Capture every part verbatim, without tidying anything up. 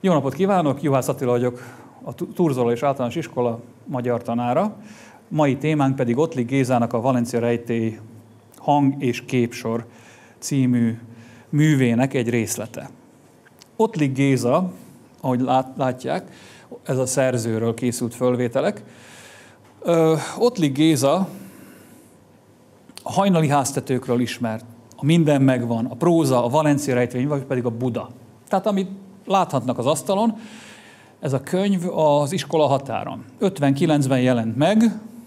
Jó napot kívánok, Juhász Attila vagyok, a Turzoló és Általános Iskola magyar tanára. Mai témánk pedig Ottlik Gézának a Valencia rejtély hang- és képsor című művének egy részlete. Ottlik Géza, ahogy látják, ez a szerzőről készült fölvételek. Ottlik Géza a hajnali háztetőkről ismert. A Minden megvan, a próza, a Valencia rejtvény, vagy pedig a Buda. Tehát amit láthatnak az asztalon, ez a könyv az iskola határon. ötvenkilencben jelent meg,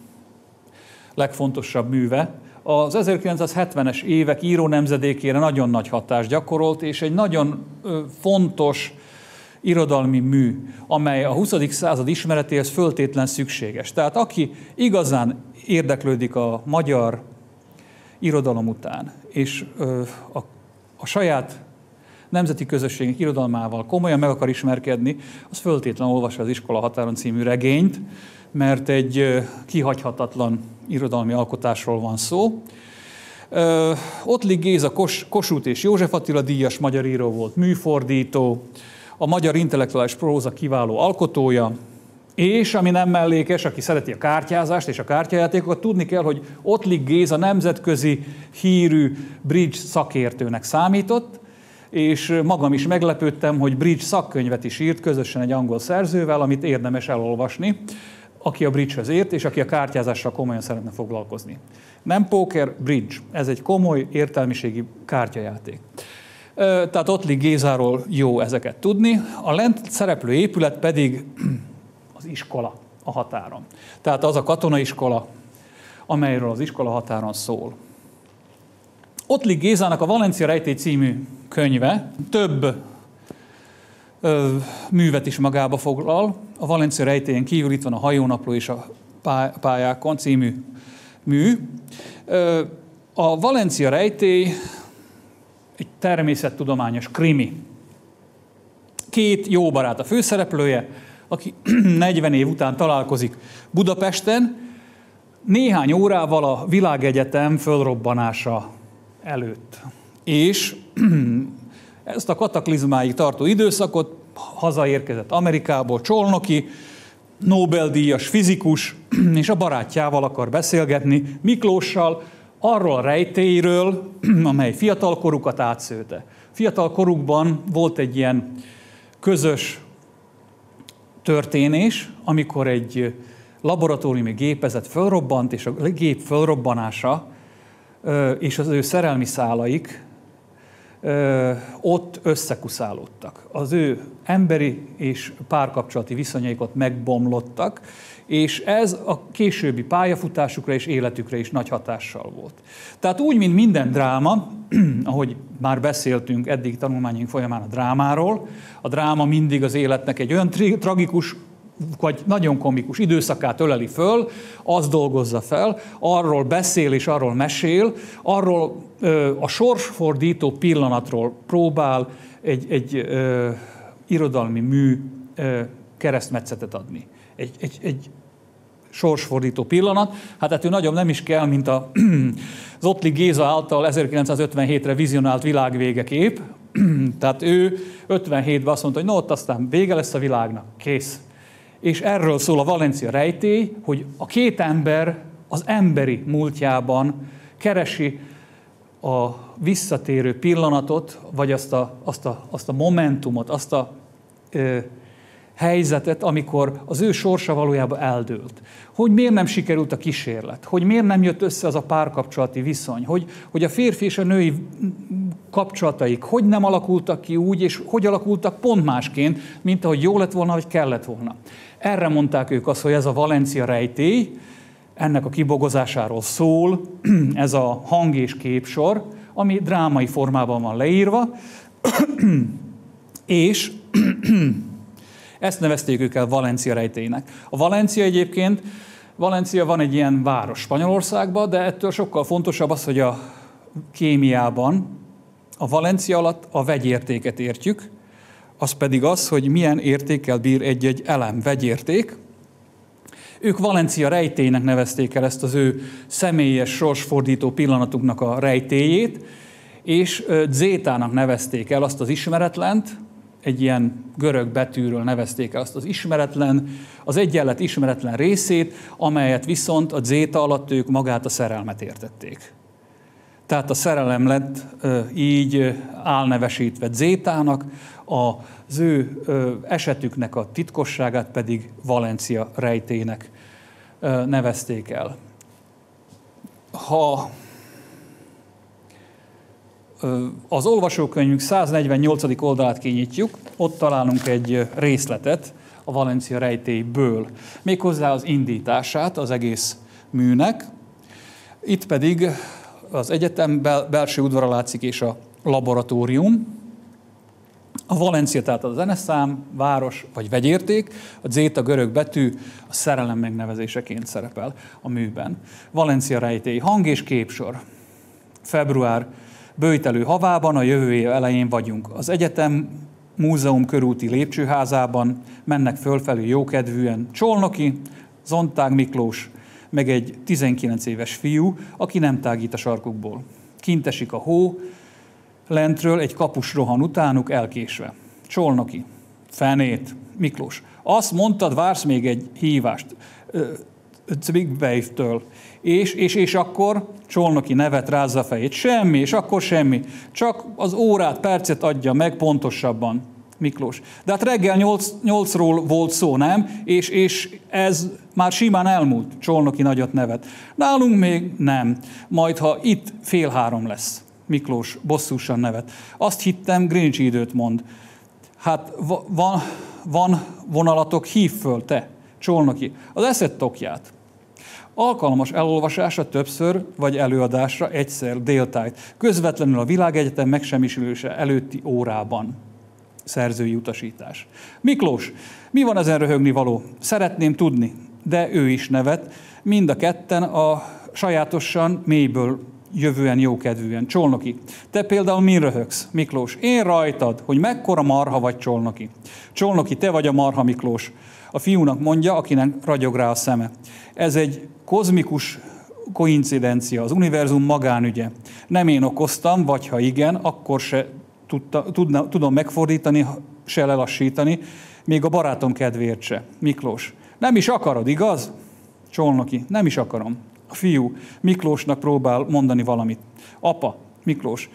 legfontosabb műve. Az ezerkilencszázhetvenes évek író nemzedékére nagyon nagy hatást gyakorolt, és egy nagyon fontos irodalmi mű, amely a huszadik század ismeretéhez föltétlen szükséges. Tehát aki igazán érdeklődik a magyar irodalom után, és a, a saját nemzeti közösségek irodalmával komolyan meg akar ismerkedni, az föltétlenül olvassa az Iskola határon című regényt, mert egy kihagyhatatlan irodalmi alkotásról van szó. Ottlik Géza Kos, Kossuth és József Attila díjas magyar író volt, műfordító, a magyar intellektuális próza kiváló alkotója, és ami nem mellékes, aki szereti a kártyázást és a kártyajátékokat, tudni kell, hogy Ottlik Géza nemzetközi hírű bridge szakértőnek számított, és magam is meglepődtem, hogy bridge szakkönyvet is írt közösen egy angol szerzővel, amit érdemes elolvasni, aki a bridgehez ért, és aki a kártyázással komolyan szeretne foglalkozni. Nem póker, bridge. Ez egy komoly értelmiségi kártyajáték. Tehát Ottlik Gézáról jó ezeket tudni. A lent szereplő épület pedig az iskola a határon. Tehát az a katonaiskola, amelyről az iskola határon szól. Ottlik Gézának a Valencia rejtély című könyve több ö, művet is magába foglal. A Valencia rejtélyen kívül itt van a Hajónapló és a pályákon című mű. Ö, a Valencia rejtély egy természettudományos krimi. Két jó barát a főszereplője, aki negyven év után találkozik Budapesten, néhány órával a világegyetem fölrobbanása előtt. És ezt a kataklizmáig tartó időszakot hazaérkezett Amerikából Csolnoki, Nobel-díjas fizikus, és a barátjával akar beszélgetni, Miklóssal, arról a rejtélyről, amely fiatalkorukat átszőtte. Fiatalkorukban volt egy ilyen közös történés, amikor egy laboratóriumi gépezet fölrobbant, és a gép fölrobbanása és az ő szerelmi szálaik ott összekuszálódtak. Az ő emberi és párkapcsolati viszonyaik ott megbomlottak, és ez a későbbi pályafutásukra és életükre is nagy hatással volt. Tehát úgy, mint minden dráma, ahogy már beszéltünk eddig tanulmányunk folyamán a drámáról, a dráma mindig az életnek egy olyan tragikus, vagy nagyon komikus időszakát öleli föl, azt dolgozza fel, arról beszél és arról mesél, arról ö, a sorsfordító pillanatról próbál egy, egy ö, irodalmi mű ö, keresztmetszetet adni. Egy, egy, egy sorsfordító pillanat, hát ettől nagyobb nem is kell, mint a, az Ottlik Géza által ezerkilencszázötvenhétre vizionált világvége kép. Tehát ő ötvenhétben azt mondta, hogy no, ott aztán vége lesz a világnak, kész. És erről szól a Valencia rejtély, hogy a két ember az emberi múltjában keresi a visszatérő pillanatot, vagy azt a, azt a, azt a momentumot, azt a ö, helyzetet, amikor az ő sorsa valójában eldőlt. Hogy miért nem sikerült a kísérlet, hogy miért nem jött össze az a párkapcsolati viszony, hogy, hogy a férfi és a női kapcsolataik hogy nem alakultak ki úgy, és hogy alakultak pont másként, mint ahogy jó lett volna, vagy kellett volna. Erre mondták ők azt, hogy ez a Valencia rejtély, ennek a kibogozásáról szól, ez a hang- és képsor, ami drámai formában van leírva, és ezt nevezték ők el Valencia rejtélynek. A Valencia egyébként, Valencia van egy ilyen város Spanyolországban, de ettől sokkal fontosabb az, hogy a kémiában a Valencia alatt a vegyértéket értjük, az pedig az, hogy milyen értékkel bír egy-egy elem, vegyérték. Ők Valencia rejtélynek nevezték el ezt az ő személyes sorsfordító pillanatuknak a rejtélyét, és zétának nevezték el azt az ismeretlent, egy ilyen görög betűről nevezték el azt az ismeretlen, az egyenlet ismeretlen részét, amelyet viszont a zéta alatt ők magát a szerelmet értették. Tehát a szerelem lett így álnevesítve zétának, az ő esetüknek a titkosságát pedig Valencia rejtének nevezték el. Ha az olvasókönyvünk száznegyvennyolcadik oldalát kinyitjuk, ott találunk egy részletet a Valencia rejtélyből, méghozzá az indítását az egész műnek. Itt pedig az egyetem bel- belső udvara látszik és a laboratórium. A Valencia, tehát a zeneszám, város vagy vegyérték, a zéta görög betű a szerelem megnevezéseként szerepel a műben. Valencia rejtély, hang és képsor. Február böjtelő havában, a jövő év elején vagyunk. Az egyetem múzeum körúti lépcsőházában mennek fölfelé jókedvűen Csolnoki, Zontág Miklós, meg egy tizenkilenc éves fiú, aki nem tágít a sarkukból. Kint esik a hó, lentről egy kapus rohan utánuk elkésve. Csolnoki, fenét, Miklós. Azt mondtad, vársz még egy hívást Cvigbeivtől. És, és, és akkor Csolnoki nevet, rázza a fejét. Semmi, és akkor semmi. Csak az órát, percet adja meg pontosabban. Miklós. De hát reggel nyolc, nyolcról volt szó, nem? És, és ez már simán elmúlt. Csolnoki nagyot nevet. Nálunk még nem. Majd, ha itt fél három lesz. Miklós bosszúsan nevet. Azt hittem, Greenwich időt mond. Hát van, van vonalatok, hív föl, te, Csolnoki, az eszed tokját. Alkalmas elolvasásra többször, vagy előadásra egyszer déltájt, közvetlenül a világegyetem megsemmisülése előtti órában. Szerzői utasítás. Miklós, mi van ezen röhögni való? Szeretném tudni, de ő is nevet, mind a ketten a sajátosan mélyből jövően jókedvűen. Csolnoki, te például min röhögsz? Miklós, én rajtad, hogy mekkora marha vagy, Csolnoki. Csolnoki, te vagy a marha, Miklós. A fiúnak mondja, akinek ragyog rá a szeme. Ez egy kozmikus koincidencia, az univerzum magánügye. Nem én okoztam, vagy ha igen, akkor se tudta, tudna, tudom megfordítani, se lelassítani, még a barátom kedvéért se. Miklós, nem is akarod, igaz? Csolnoki, nem is akarom. A fiú Miklósnak próbál mondani valamit. Apa, Miklós,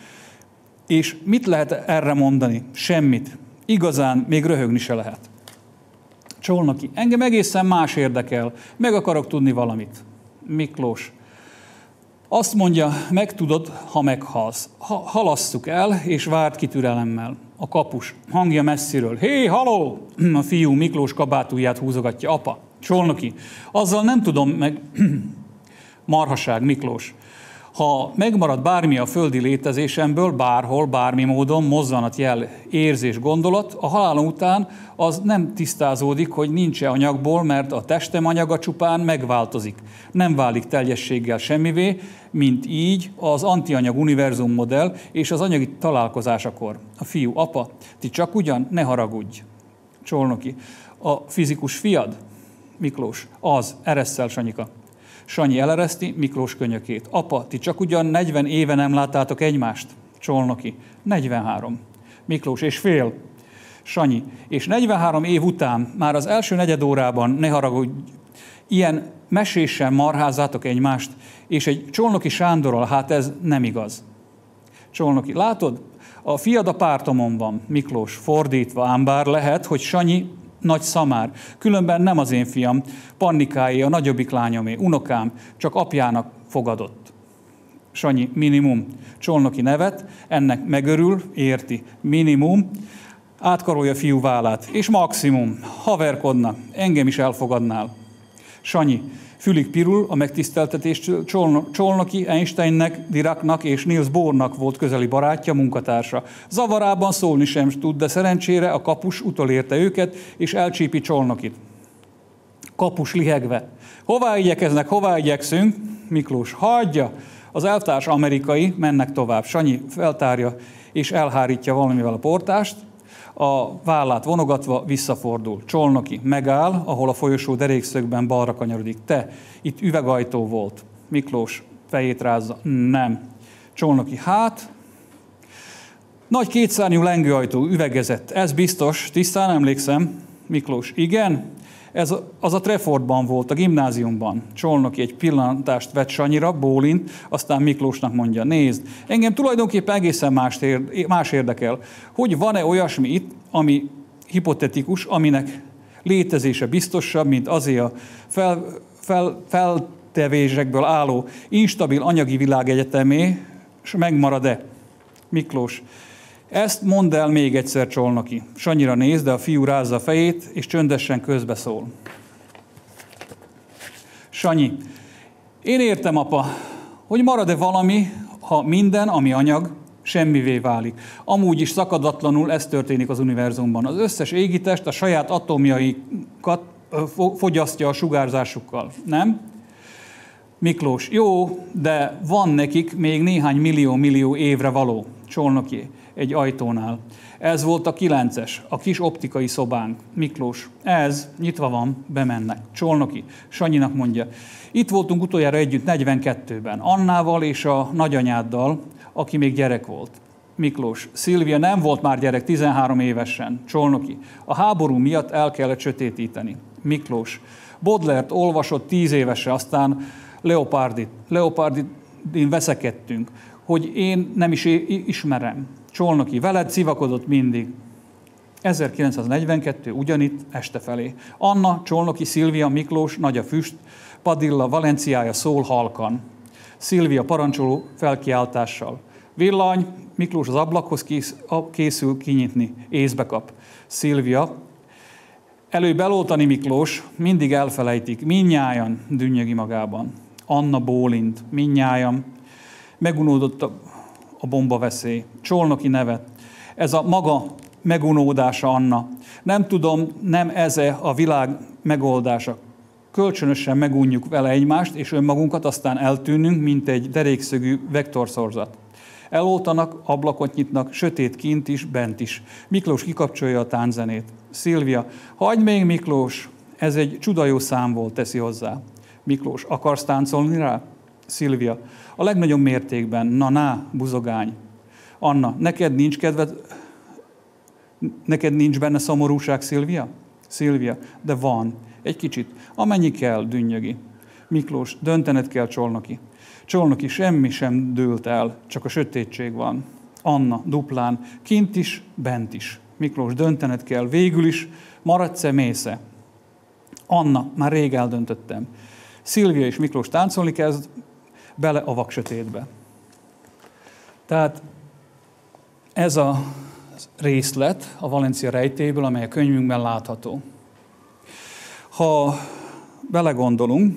és mit lehet erre mondani? Semmit. Igazán még röhögni se lehet. Csolnoki, engem egészen más érdekel, meg akarok tudni valamit. Miklós, azt mondja, megtudod, ha meghalsz. Ha, halasszuk el, és várt ki türelemmel. A kapus hangja messziről. Hé, haló! A fiú Miklós kabátúját húzogatja. Apa, Csolnoki, azzal nem tudom meg... Marhaság, Miklós. Ha megmarad bármi a földi létezésemből, bárhol, bármi módon, mozzanat, jel, érzés, gondolat, a halálom után az nem tisztázódik, hogy nincs-e anyagból, mert a testem anyaga csupán megváltozik. Nem válik teljességgel semmivé, mint így az antianyag univerzum modell és az anyagi találkozásakor. A fiú, apa, ti csak ugyan, ne haragudj. Csolnoki, a fizikus fiad? Miklós, az, eresszel, Sanyika. Sanyi elereszti Miklós könyökét. Apa, ti csak ugyan negyven éve nem láttátok egymást? Csolnoki, negyvenhárom. Miklós, és fél. Sanyi, és negyvenhárom év után, már az első negyed órában, ne haragudj, ilyen meséssel marházzátok egymást, és egy Csolnoki Sándorral, hát ez nem igaz. Csolnoki, látod? A fiad a pártomon van. Miklós, fordítva, ám bár lehet, hogy Sanyi nagy szamár. Különben nem az én fiam, Pannikáé, a nagyobbik lányomé, unokám, csak apjának fogadott. Sanyi, minimum. Csolnoki nevet, ennek megörül, érti. Minimum, átkarolja fiú vállát. És maximum, haverkodna, engem is elfogadnál. Sanyi, fülig pirul a megtiszteltetés. Csolnoki Einsteinnek, Diracnak és Niels Bohrnak volt közeli barátja, munkatársa. Zavarában szólni sem tud, de szerencsére a kapus utolérte őket, és elcsípi Csolnokit. Kapus lihegve. Hová igyekeznek, hová igyekszünk? Miklós, hagyja! Az elvtárs amerikai, mennek tovább. Sanyi feltárja és elhárítja valamivel a portást, a vállát vonogatva visszafordul. Csolnoki megáll, ahol a folyosó derékszögben balra kanyarodik. Te, itt üvegajtó volt. Miklós fejét rázza. Nem. Csolnoki, hát... Nagy kétszárnyú lengőajtó, üvegezett. Ez biztos, tisztán emlékszem. Miklós, igen. Ez az a Trefordban volt, a gimnáziumban. Csolnoki egy pillantást vett Sanyira, bólint, aztán Miklósnak mondja, nézd, engem tulajdonképpen egészen más, érde, más érdekel, hogy van-e olyasmi itt, ami hipotetikus, aminek létezése biztosabb, mint azért a fel, fel, feltevésekből álló instabil anyagi világegyetemé, és megmarad-e? Miklós, ezt mondd el még egyszer, Csolnoki. Sanyira néz, de a fiú rázza a fejét, és csöndesen közbeszól. Sanyi, én értem, apa, hogy marad-e valami, ha minden, ami anyag, semmivé válik. Amúgy is szakadatlanul ez történik az univerzumban. Az összes égitest a saját atomjaikat fogyasztja a sugárzásukkal, nem? Miklós, jó, de van nekik még néhány millió-millió évre való. Csolnoki, egy ajtónál. Ez volt a kilences, a kis optikai szobánk. Miklós, ez nyitva van, bemennek. Csolnoki, Sanyinak mondja, itt voltunk utoljára együtt negyvenkettőben, Annával és a nagyanyáddal, aki még gyerek volt. Miklós, Szilvia nem volt már gyerek, tizenhárom évesen. Csolnoki, a háború miatt el kellett sötétíteni. Miklós, Baudelaire-t olvasott tíz évese, aztán Leopardit. Leopardin veszekedtünk, hogy én nem is ismerem. Csolnoki, veled szivakodott mindig. ezerkilencszáznegyvenkettő, ugyanitt, este felé. Anna, Csolnoki, Szilvia, Miklós, nagy a füst, Padilla, Valenciája szól halkan. Szilvia parancsoló felkiáltással. Villany, Miklós az ablakhoz kész, készül kinyitni, észbe kap. Szilvia, előbb eloltani Miklós, mindig elfelejtik, mindnyájan dünnyögi magában. Anna bólint, mindnyájan, megunódott a, a bombaveszély. Csolnoki nevet. Ez a maga megunódása, Anna. Nem tudom, nem ez a világ megoldása. Kölcsönösen megunjuk vele egymást, és önmagunkat, aztán eltűnünk, mint egy derékszögű vektorszorzat. Eloltanak, ablakot nyitnak, sötét kint is, bent is. Miklós kikapcsolja a tánczenét. Szilvia, hagyd még, Miklós, ez egy csuda jó szám volt, teszi hozzá. Miklós, akarsz táncolni rá? Szilvia, a legnagyobb mértékben, na-na, buzogány. Anna, neked nincs kedved, neked nincs benne szomorúság, Szilvia? Szilvia, de van, egy kicsit, amennyi kell, dünnyögi. Miklós, döntened kell, Csolnoki. Csolnoki, semmi sem dőlt el, csak a sötétség van. Anna, duplán, kint is, bent is. Miklós, döntened kell, végül is, maradsz-e, mész-e? Anna, már rég eldöntöttem. Szilvia és Miklós táncolni kezd, bele a vaksötétbe. Tehát ez a részlet a Valencia rejtélyből, amely a könyvünkben látható. Ha belegondolunk,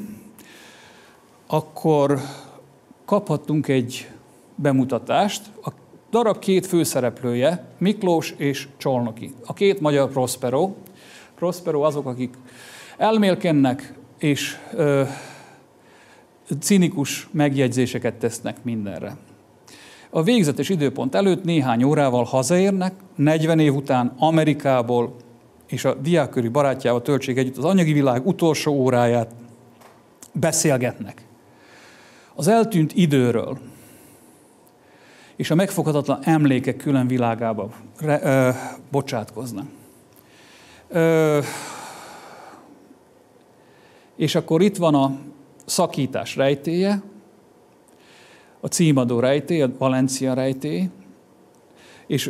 akkor kaphattunk egy bemutatást. A darab két főszereplője, Miklós és Csolnoki. A két magyar Prospero. Prospero azok, akik elmélkednek és ö, cinikus megjegyzéseket tesznek mindenre. A végzetes időpont előtt néhány órával hazaérnek, negyven év után Amerikából, és a diákköri barátjával töltsék együtt az anyagi világ utolsó óráját, beszélgetnek az eltűnt időről és a megfoghatatlan emlékek külön világába re, ö, bocsátkoznak. Ö, és akkor itt van a szakítás rejtélye, a címadó rejtély, a Valencia rejtély, és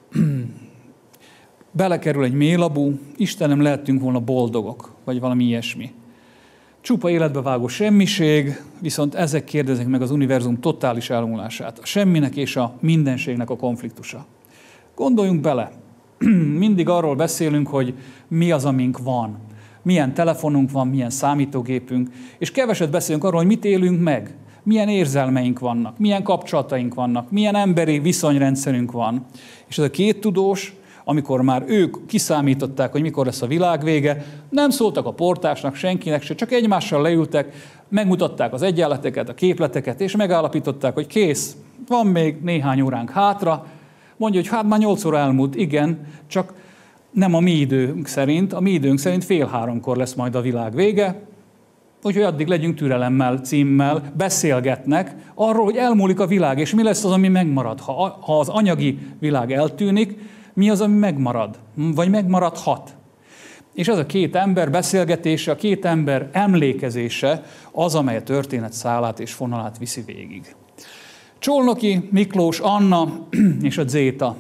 belekerül egy mélabú, Istenem, lehettünk volna boldogok, vagy valami ilyesmi. Csupa életbevágó semmiség, viszont ezek kérdezik meg az univerzum totális elmúlását. A semminek és a mindenségnek a konfliktusa. Gondoljunk bele, mindig arról beszélünk, hogy mi az, amink van. Milyen telefonunk van, milyen számítógépünk, és keveset beszélünk arról, hogy mit élünk meg. Milyen érzelmeink vannak, milyen kapcsolataink vannak, milyen emberi viszonyrendszerünk van. És ez a két tudós, amikor már ők kiszámították, hogy mikor lesz a világ vége, nem szóltak a portásnak, senkinek se, csak egymással leültek, megmutatták az egyenleteket, a képleteket, és megállapították, hogy kész, van még néhány óránk hátra. Mondja, hogy hát már nyolc óra elmúlt, igen, csak nem a mi időnk szerint, a mi időnk szerint fél háromkor lesz majd a világ vége, Úgyhogy addig legyünk türelemmel címmel, beszélgetnek arról, hogy elmúlik a világ, és mi lesz az, ami megmarad. Ha, ha az anyagi világ eltűnik, mi az, ami megmarad? Vagy megmaradhat? És ez a két ember beszélgetése, a két ember emlékezése az, amely a történet szálát és fonalát viszi végig. Csolnoki, Miklós, Anna és a Zéta.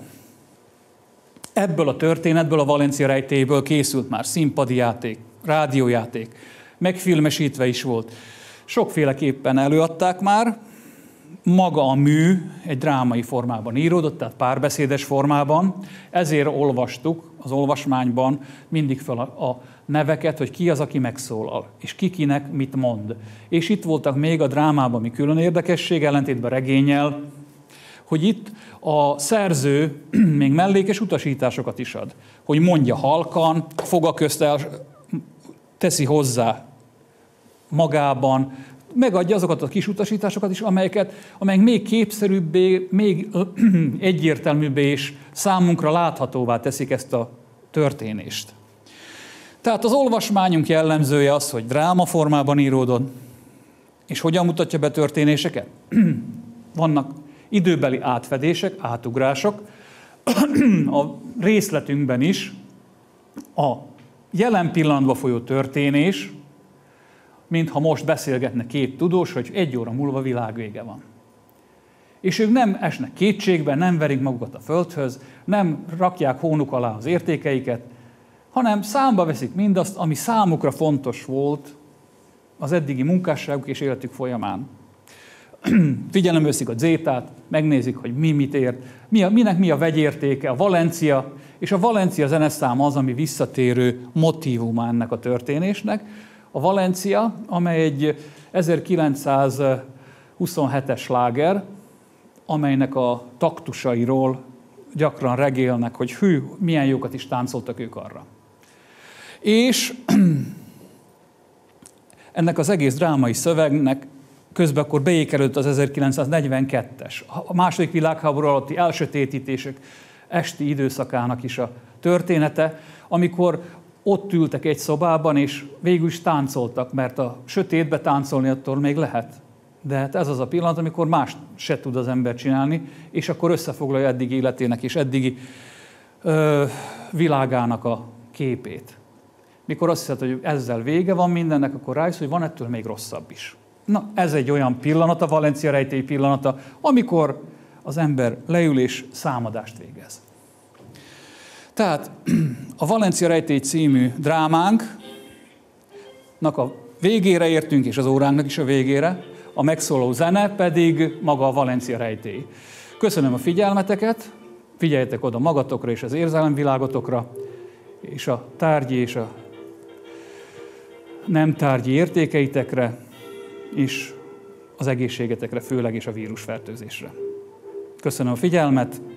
Ebből a történetből, a Valencia rejtélyből készült már színpadi játék, rádiójáték, megfilmesítve is volt. Sokféleképpen előadták már, maga a mű egy drámai formában íródott, tehát párbeszédes formában, ezért olvastuk az olvasmányban mindig fel a, a neveket, hogy ki az, aki megszólal, és ki kinek mit mond. És itt voltak még a drámában, ami külön érdekesség, ellentétben regénnyel, hogy itt a szerző még mellékes utasításokat is ad, hogy mondja halkan, foga közt el, teszi hozzá magában, megadja azokat a kis utasításokat is, amelyeket, amelyek még képszerűbbé, még egyértelműbbé és számunkra láthatóvá teszik ezt a történést. Tehát az olvasmányunk jellemzője az, hogy dráma formában íródott, és hogyan mutatja be történéseket? Vannak időbeli átfedések, átugrások, a részletünkben is a jelen pillanatban folyó történés, mintha most beszélgetne két tudós, hogy egy óra múlva világvége van. És ők nem esnek kétségbe, nem verik magukat a földhöz, nem rakják hónuk alá az értékeiket, hanem számba veszik mindazt, ami számukra fontos volt az eddigi munkásságuk és életük folyamán. Figyelembe veszik a Zétát, megnézik, hogy mi mit ért, mi a, minek mi a vegyértéke, a Valencia, és a Valencia zeneszám az, ami visszatérő motívuma ennek a történésnek. A Valencia, amely egy ezerkilencszázhuszonhetes sláger, amelynek a taktusairól gyakran regélnek, hogy hű, milyen jókat is táncoltak ők arra. És ennek az egész drámai szövegnek közben akkor beékelődött az ezerkilencszáznegyvenkettes, a második világháború alatti elsötétítések esti időszakának is a története, amikor ott ültek egy szobában, és végül is táncoltak, mert a sötétbe táncolni attól még lehet. De hát ez az a pillanat, amikor más se tud az ember csinálni, és akkor összefoglalja eddigi életének és eddigi ö, világának a képét. Mikor azt hiszed, hogy ezzel vége van mindennek, akkor rájössz, hogy van ettől még rosszabb is. Na, ez egy olyan pillanat, a Valencia rejtély pillanata, amikor az ember leül és számadást végez. Tehát a Valencia rejtély című drámánknak a végére értünk, és az óránknak is a végére, a megszóló zene pedig maga a Valencia rejtély. Köszönöm a figyelmeteket, figyeljetek oda magatokra és az érzelemvilágotokra, és a tárgyi és a nem tárgyi értékeitekre, és az egészségetekre, főleg és a vírusfertőzésre. Köszönöm a figyelmet!